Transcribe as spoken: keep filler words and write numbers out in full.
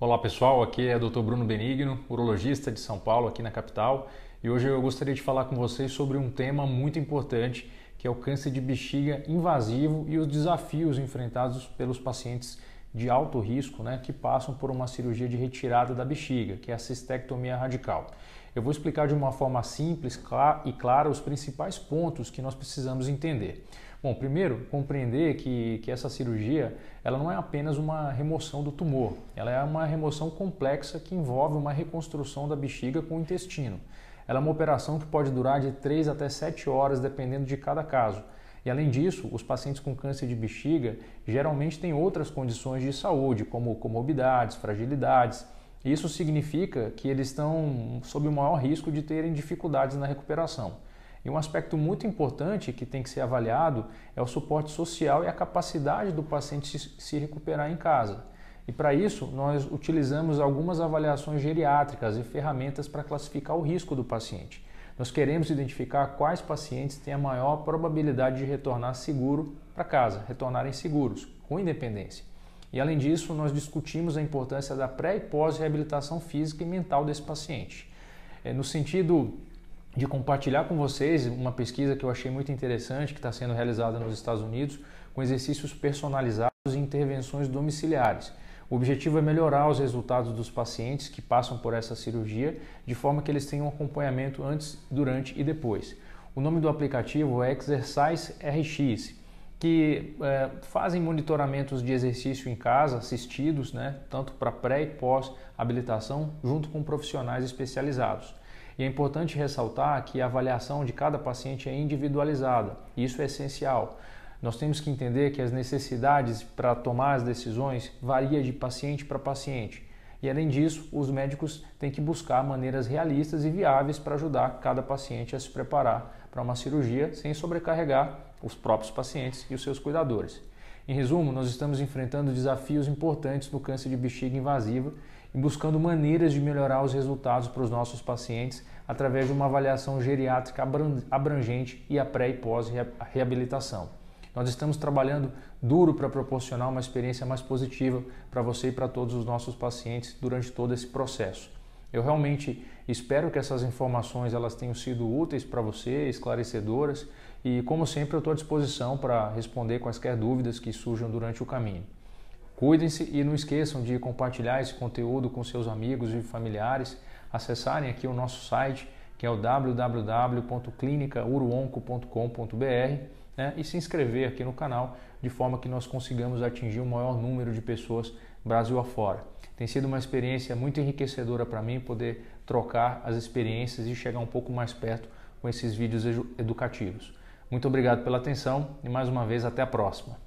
Olá pessoal, aqui é o doutor Bruno Benigno, urologista de São Paulo, aqui na capital, e hoje eu gostaria de falar com vocês sobre um tema muito importante, que é o câncer de bexiga invasivo e os desafios enfrentados pelos pacientes de alto risco, né, que passam por uma cirurgia de retirada da bexiga, que é a cistectomia radical. Eu vou explicar de uma forma simples e clara os principais pontos que nós precisamos entender. Bom, primeiro, compreender que, que essa cirurgia ela não é apenas uma remoção do tumor, ela é uma remoção complexa que envolve uma reconstrução da bexiga com o intestino. Ela é uma operação que pode durar de três até sete horas, dependendo de cada caso. E além disso, os pacientes com câncer de bexiga geralmente têm outras condições de saúde, como comorbidades, fragilidades. Isso significa que eles estão sob o maior risco de terem dificuldades na recuperação. E um aspecto muito importante que tem que ser avaliado é o suporte social e a capacidade do paciente se recuperar em casa. E para isso, nós utilizamos algumas avaliações geriátricas e ferramentas para classificar o risco do paciente. Nós queremos identificar quais pacientes têm a maior probabilidade de retornar seguro para casa, retornarem seguros, com independência. E além disso, nós discutimos a importância da pré e pós-reabilitação física e mental desse paciente. No sentido de compartilhar com vocês uma pesquisa que eu achei muito interessante, que está sendo realizada nos Estados Unidos, com exercícios personalizados e intervenções domiciliares. O objetivo é melhorar os resultados dos pacientes que passam por essa cirurgia, de forma que eles tenham um acompanhamento antes, durante e depois. O nome do aplicativo é Exercise R X, que é, fazem monitoramentos de exercício em casa, assistidos, né, tanto para pré e pós-habilitação, junto com profissionais especializados. E é importante ressaltar que a avaliação de cada paciente é individualizada, e isso é essencial. Nós temos que entender que as necessidades para tomar as decisões variam de paciente para paciente. E além disso, os médicos têm que buscar maneiras realistas e viáveis para ajudar cada paciente a se preparar para uma cirurgia sem sobrecarregar os próprios pacientes e os seus cuidadores. Em resumo, nós estamos enfrentando desafios importantes no câncer de bexiga invasiva e buscando maneiras de melhorar os resultados para os nossos pacientes através de uma avaliação geriátrica abrangente e a pré e pós-reabilitação. Nós estamos trabalhando duro para proporcionar uma experiência mais positiva para você e para todos os nossos pacientes durante todo esse processo. Eu realmente espero que essas informações elas tenham sido úteis para você, esclarecedoras, e como sempre eu estou à disposição para responder quaisquer dúvidas que surjam durante o caminho. Cuidem-se e não esqueçam de compartilhar esse conteúdo com seus amigos e familiares, acessarem aqui o nosso site, que é o w w w ponto clinica uruonco ponto com ponto b r, né, e se inscrever aqui no canal, de forma que nós consigamos atingir o maior número de pessoas Brasil afora. Tem sido uma experiência muito enriquecedora para mim poder trocar as experiências e chegar um pouco mais perto com esses vídeos educativos. Muito obrigado pela atenção e mais uma vez até a próxima.